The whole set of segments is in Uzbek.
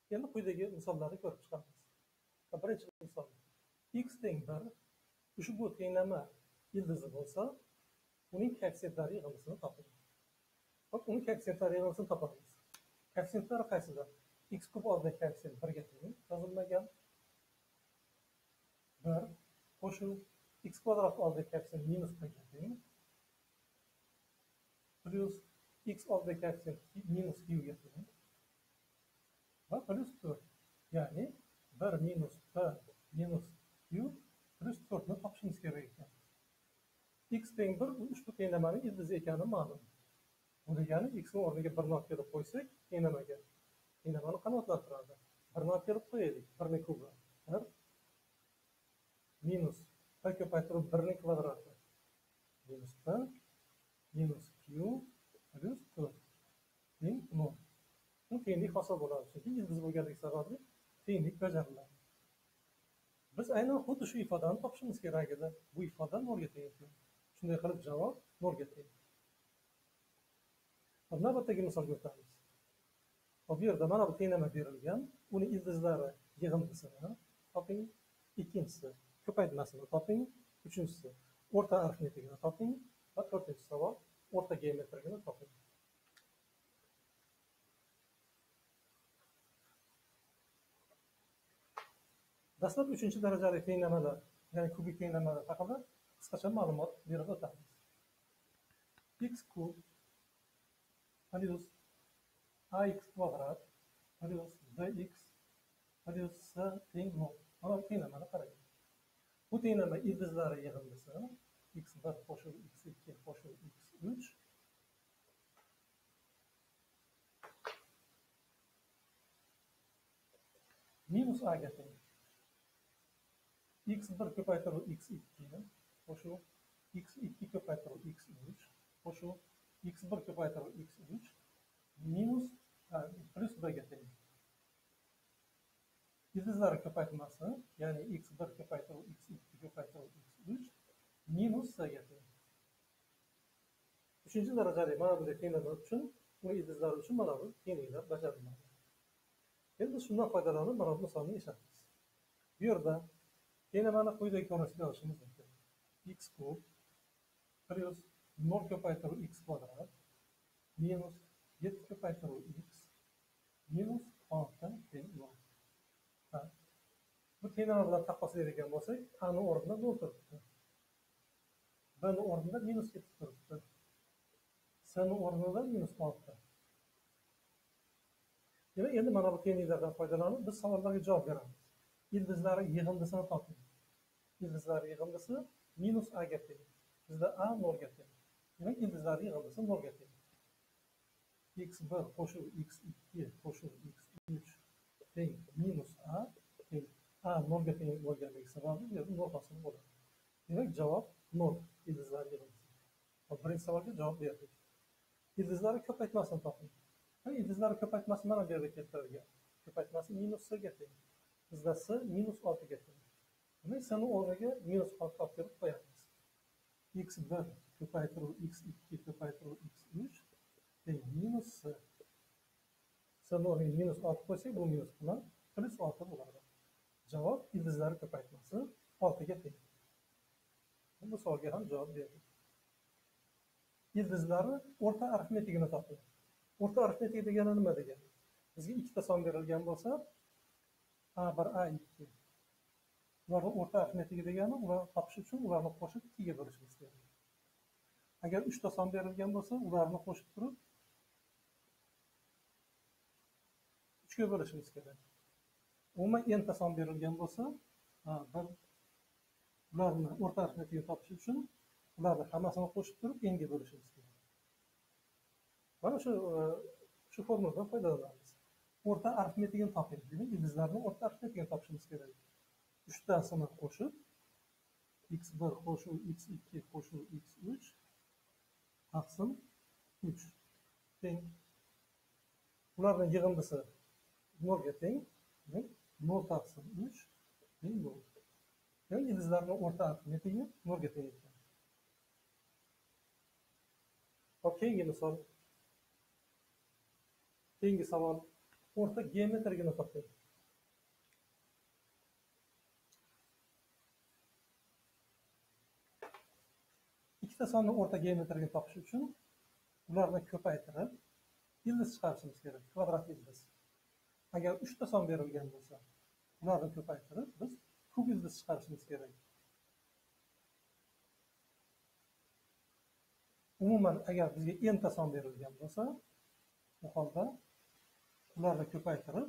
Endi quyidagi misollarni ko'rib chiqamiz. Birinchi misol. X teng 1 ushbu tenglama ildizi bo'lsa, uning koeffitsentlari yig'indisini toping. Hop, uning koeffitsentlari yig'indisini topamiz. Koeffitsentlari qaysidir? X kub oldidagi koeffitsient 1 ga teng yozilmagan. 1 qo'shib x kvadrat oldidagi koeffitsient minus 1 ga teng. Plus x oldidagi koeffitsient minus q ga teng. Va plus 4. Ya'ni 1 minus p minus q plus 4 ni topishimiz kerak ekan. X teng 1 ushbu tenglamaning ildizi ekani ma'lum. Bu degani x ning o'rniga 1 ni olib kelib qo'ysak, tenglamaga tenglamani qanotlar turadi. 1 ni olib kelib qo'yaylik. 1 ning kubi 1 minus p ko'paytirib 1 ning kvadrati minus p minus q plus 4 teng 0. Bu tenglik hosil bo'ladi. Chunki ildiz bo'lganligi sababli tenglik bajariladi. Biz aynan xuddi shu ifodani topishimiz kerak edi. Bu ifoda 0 ga teng ekan. Shunday qilib javob 0 ga teng. Navbatdagi misolga o'tamiz. Bu yerda mana bu tenglama berilgan. Uni ildizlari yig'indisini toping. Ikkinchisi ko'paytmasini toping. Uchinchisi o'rta arifmetikini toping. Va to'rtinchi savol o'rta geometriyani toping. Dastlab 3-darajali tenglamalar, ya'ni kubik tenglamalar haqida qisqacha ma'lumot berib o'tamiz. X kub plus ax kvadrat plus bx plus c teng 0. Mana bu tenglamani qarang. Bu tenglama ildizlari yig'indisi x1 qo'shib x2 qo'shib x3 minus a ga teng. x1 ko'paytirib x2 qo'shib x2 ko'paytirib x3 qo'shib x1 ko'paytirib x3 minus plus b ga teng. Ildizlari ko'paytmasi, ya'ni x1 ko'paytirib x2 ko'paytirib x3 minus c ga teng. 3-darajali mana bunday tenglama uchun, uning ildizlari uchun mana bu tengliklar bajariladi. Endi biz shundan foydalanib mana bu misolni yechamiz. Bu yerda tenglamani quyidagi ko'rinishda yozishimiz mumkin. X kub plus 0 ko'paytirib x kvadrat minus 7 ko'paytirib x minus 6 teng 0. Bu tenglama bilan taqqoslaydigan bo'lsak, a ning o'rnida 0 turibdi. b ning o'rnida minus 7 turibdi. c ning o'rnida minus 6. Demak, endi mana bu tengliklardan foydalanib biz savollarga javob beramiz. Ildizlari yig'indisini toping. Ildizlari yig'indisi minus a ga teng. Bizda a 0 ga teng. Demak, ildizlari yig'indisi 0 ga teng. x1 qo'shib x2 qo'shib x3 teng minus a teng. A 0 ga teng bo'lganligi sababli bu yerda 0 hosil bo'ladi. Demak, javob 0 ildizlari yig'indisi. Birinchi savolga javob berdik. Ildizlari ko'paytmasini toping. Ildizlari ko'paytmasi mana bu yerda keltirilgan. Ko'paytmasi minus c ga teng. Bizda c minus 6 ga teng. Demak, c ning o'rniga minus 6 olib kelib qo'yamiz. x1 ko'paytirib x2 ko'paytirib x3 teng minus c. C ning o'rniga minus 6 qo'ysak, bu minus bilan plus 6 bo'ladi. Javob ildizlari ko'paytmasi 6 ga teng. Bu savolga ham javob berdik. Ildizlari o'rta arifmetikini toping. O'rta arifmetik degani nima degani? Bizga ikkita son berilgan bo'lsa, A1, A2. Ularning o'rta arifmetigi degani, ularni topish uchun ularni qo'shib 2 ga bo'lishimiz kerak. Agar 3 ta son berilgan bo'lsa, ularni qo'shib turib 3 ga bo'lishimiz kerak. Umuman n ta son berilgan bo'lsa, ularni o'rta arifmetigini topish uchun ularni hammasini qo'shib turib n ga bo'lishimiz kerak. Mana shu formuladan foydalanamiz. O'rta arifmetigini toping. Demak, ildizlarni o'rta arifmetigini topishimiz kerak. 3 tasini qo'shib x1 qo'shib x2 qo'shib x3 taqsim 3 teng. Ularning yig'indisi 0 ga teng. 0 taqsim 3 teng 0. Demak, ildizlarning o'rta arifmetigi 0 ga teng ekan. Keyingi misol. Keyingi savol o'rta geometrigini topaylik. Ikkita sonning o'rta geometrigini topish uchun ularni ko'paytirib ildiz chiqarishimiz kerak, kvadrat ildiz. Agar 3 ta son berilgan bo'lsa, ularni ko'paytirib biz kub ildiz chiqarishimiz kerak. Umuman agar bizga n ta son berilgan bo'lsa, bu holda ularni ko'paytirib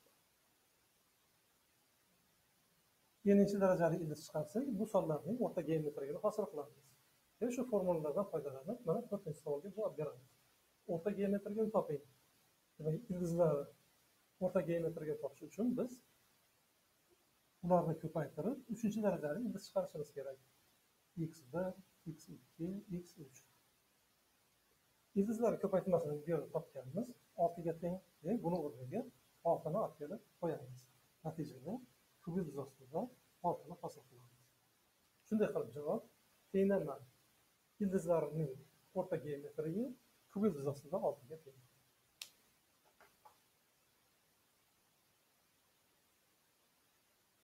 n'inchi darajali ildiz chiqarsak, bu sonlarning o'rta geometrigini hosil qilamiz. Shu formulalardan foydalanib, mana 4-chi savolga javob beramiz. O'rta geometrigini toping. Demak, ildizlar o'rta geometrigini topish uchun biz ularni ko'paytirib 3-chi darajali ildiz chiqarishimiz kerak. x1, x2, x3. Ildizlar ko'paytmasini bu yerda topganmiz. 6 ga teng, buni o'rniga 6 ni olib kelib qo'yamiz. Natijada kub ildiz ostida 6 ni hosil qilamiz. Shunday qilib javob tengdan ildizlarning o'rta geometrigi kub ildiz ostida 6 ga teng.